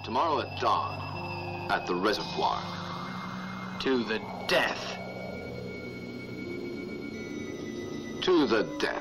Tomorrow at dawn, at the reservoir. To the death. To the death.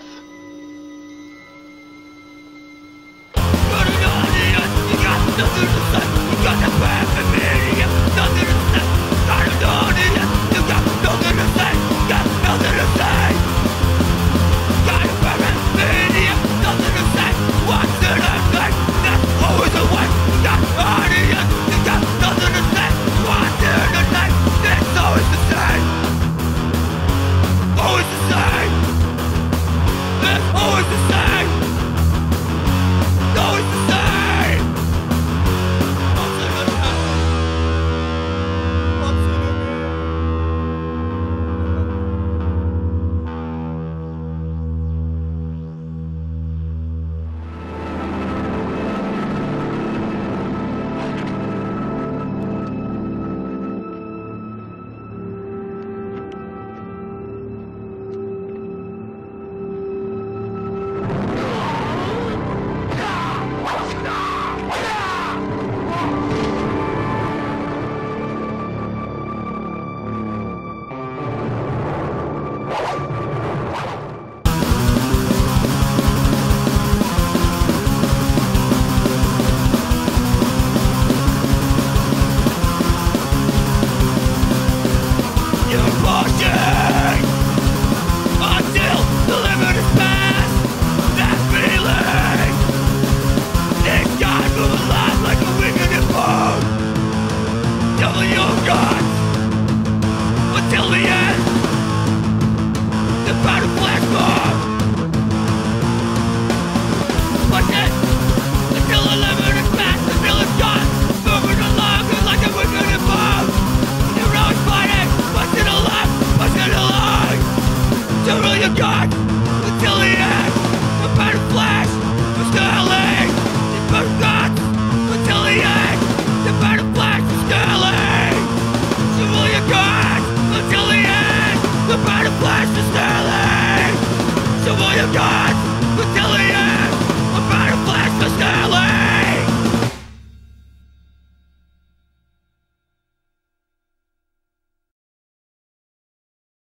Until the end, the battle flash bomb. Push it until the limit is passed, until it's gone. Moving along like a wicked bomb. Heroes fighting, push it along, push it along. Till all you got, until the end, the battle flash is still in.